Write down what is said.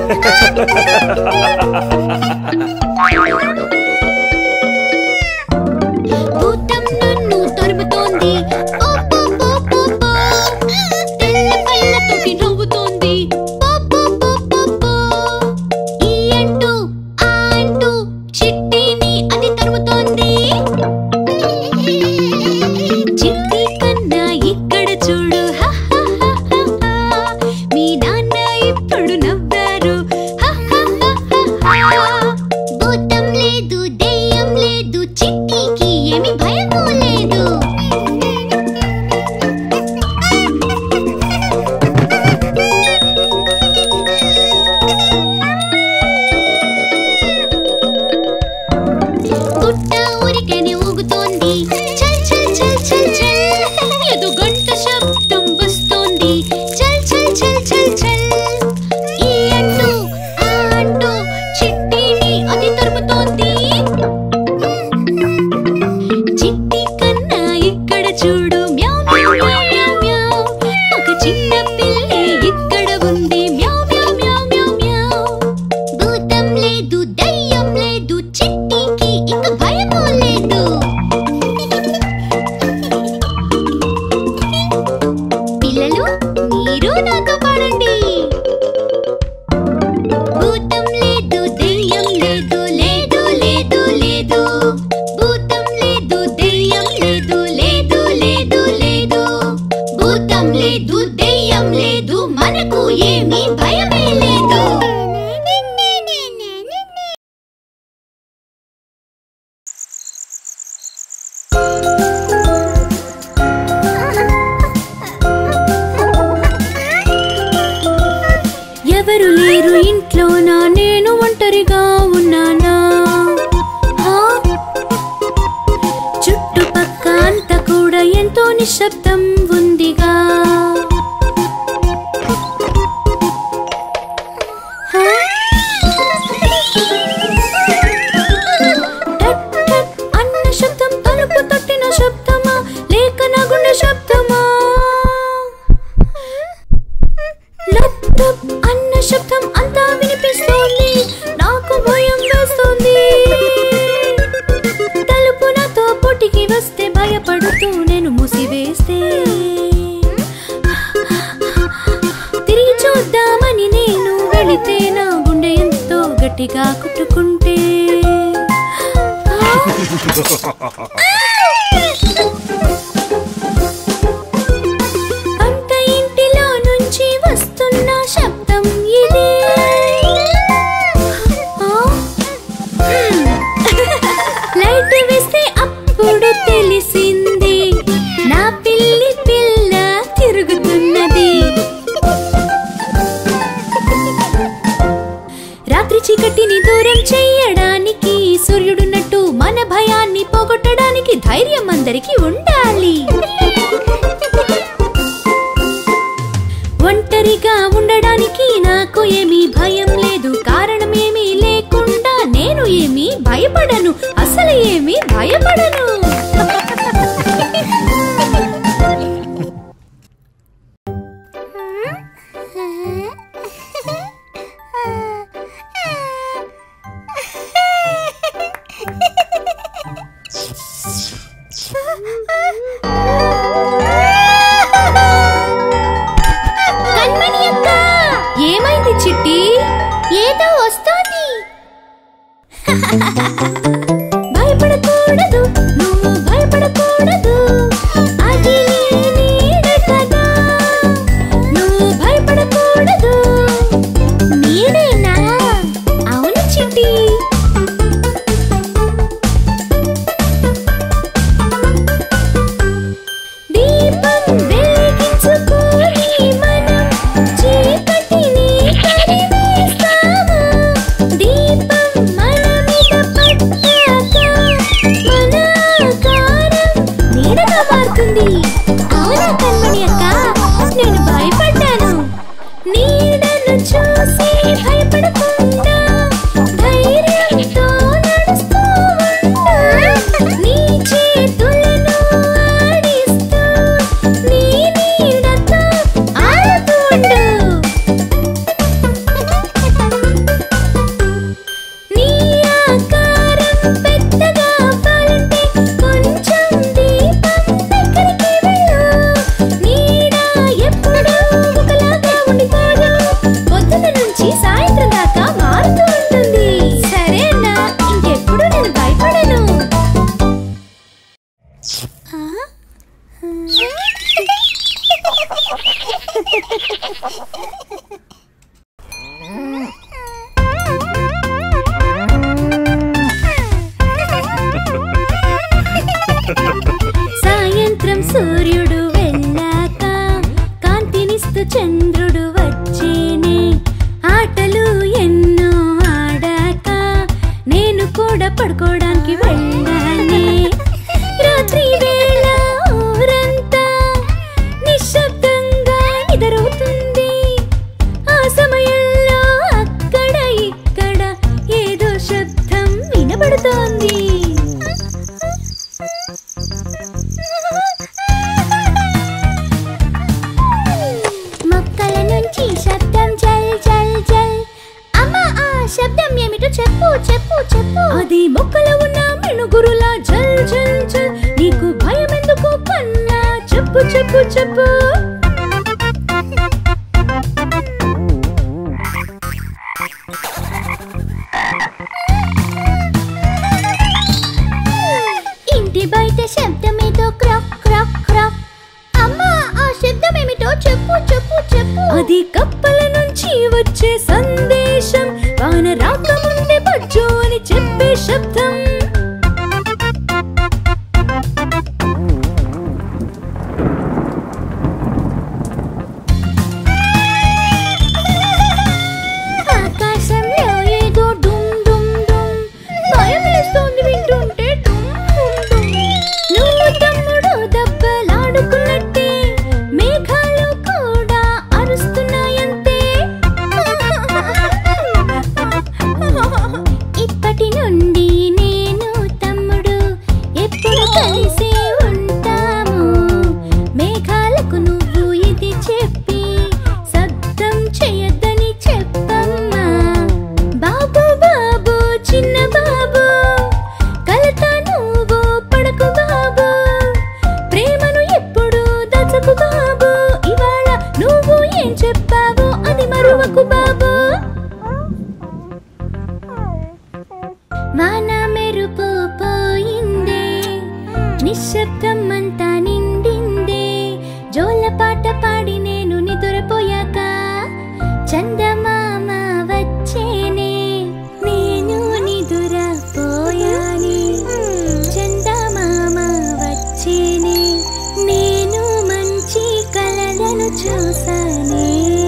భూతం నన్ను తరుముతోంది, పో పో పో పో పో. తెల్ల కళ్ళతోటి నవ్వుతోంది, పో పో పో పో పో. ఈ అంటూ ఆ అంటూ చిట్టిని అది తరుముతోంది. చిట్టి కన్నా ఇక్కడ చూడు, హ హ హ హ హ. మీ నాన్న ఇప్పుడు నవ్వారు, హ హ హ హ హ. భూతం లేదు, దెయ్యం లేదు, చిట్టికి ఏమి భయమూ లేదు. పుట్ట ఊరికనే ఊగుతోంది, చల్ చల్ చల్ చల్ చల్. ఏదో గంట శబ్దం వస్తోంది, చల్ చల్ చల్ చల్ చల్. ఈ అంటూ ఆ అంటూ చిట్టిని అది తరుముతోంది. చిట్టి కన్నా ఇక్కడ చూడు, మ్యావ్ మ్యావ్ మ్యావ్ మ్యావ్ మ్యావ్. ఒక చిన్న పిల్లి ఇక్కడ ఉంది, మ్యావ్ మ్యావ్ మ్యావ్ మ్యావ్ మ్యావ్. భూతం లేదు, దయ్యం లేదు, చిట్టికి ఇక భయమూ లేదు. పిల్లలు, మీరు నాతో పాడండి. భూతం లేదు, దెయ్యం లేదు, లేదు లేదు లేదు. భూతం లేదు, దెయ్యం లేదు, లేదు లేదు లేదు. భూతం లేదు, దెయ్యం లేదు, మనకు ఏమీ భయమే లేదు. ఎవరు లేరు ఇంట్లోనా, నేను ఒంటరిగా ఉన్నానా? హా? చుట్టుపక్క అంతా కూడా ఎంతో నిశ్శబ్దం ఉందిగా. హా? టక్ టక్ అన్న శబ్దం తలుపు తట్టిన శబ్దమా, లేక నా గుండె శబ్దమా? లబ్ లబ్ అన్న శబ్దం అంతా వినిపిస్తోంది, నాకు భయం వేస్తోంది. తలుపు నాతో పోటీకి వస్తే భయపడుతూ నేను మూసివేస్తే, తిరిగి చూద్దామని నేను వెళితే నా గుండె ఎంతో గట్టిగా కుట్టుకుంటే. అంత ఇంటిలో నుంచి వస్తున్న శబ్దం ఇదే. లైట్ వేస్తే అప్పుడు తెలిసింది, నా పిల్లి పిల్ల తిరుగుతున్నది. రాత్రి చీకటిని దూరం చెయ్యడానికి సూర్యుడున్నట్టు మన భయాన్ని పోగొట్టడానికి ధైర్యం అందరికీ ఉండాలి. ఒంటరిగా ఉండడానికి నాకు ఏమీ భయం లేదు, కారణం ఏమీ లేకుండా నేను ఏమీ భయపడను, అసలు ఏమీ భయపడను. కన్మణి అక్క, ఏమైంది చిట్టి? ఏదో వస్తోంది. భయపడకూడదు, నువ్వు భయపడకూడదు, అది నీడ కదా. నువ్వు భయపడకూడదు, నీడేనా? అవును చిట్టి. సాయంత్రం సూర్యుడు వెళ్ళాక కాంతినిస్తూ చంద్రుడు వచ్చేనే. ఆటలు ఎన్నో ఆడాక నేను కూడా పడుకోవడానికి వెళ్ళానే. రాత్రి వేళ ఊరంతా నిశ్శబ్దంగా నిద్రవుతుంది. ఆ సమయంలో అక్కడ ఇక్కడ ఏదో శబ్దం వినబడుతోంది. మొక్కల నుంచి శబ్దం జల్ జల్ జల్. అమ్మా, ఆ శబ్దం ఏమిటో చెప్పు చెప్పు చెప్పు. అది మొక్కలో ఉన్న మిణుగురులా జల్ జల్ జల్. నీకు భయం ఎందుకు కన్నా, చెప్పు చెప్పు చెప్పు. ఇంటి బయట శబ్దం ఏదో క్రాక్ క్రాక్ క్రాక్. అమ్మా, ఆ శబ్దం ఏమిటో చెప్పు చెప్పు చెప్పు. అది కప్పల నుంచి వచ్చే సందేశం. వాన రాకముందే బజ్జు అని చెప్పే శబ్దం. ఆకాశంలో ఏదో డుమ్ డుమ్ డుమ్. భయం వేస్తోంది వింటుంటే డుమ్ డుమ్ డుమ్. నువ్వు తమ్ముడు దెబ్బలాడుకున్నట్టే మేఘాలు కూడా అరుస్తున్నాయంతే. ఇప్పటి నుండి నేను తమ్ముడు ఎప్పుడు కలిసే ఉంటాము. మేఘాలకు నువ్వు ఇది చెప్పి శబ్దం చేయొద్దని చెప్పమ్మా. బాబు బాబు చిన్న బాబు, కలత నువ్వు పడకు బాబు. ప్రేమను ఎప్పుడు దాచకు బాబు. ఇవాళ నువ్వు ఏం చెప్పావో అది మరువకు బాబు. వాన మెరుపు పోయిందే, నిశ్శబ్దం అంతా నిండిందే. జోలపాట పాడి నేను నిద్రపోయాక చందమామ వచ్చేనే. నేను నిద్రపోయానే, చందమామ వచ్చేనే. నేను మంచి కలలను చూసానే.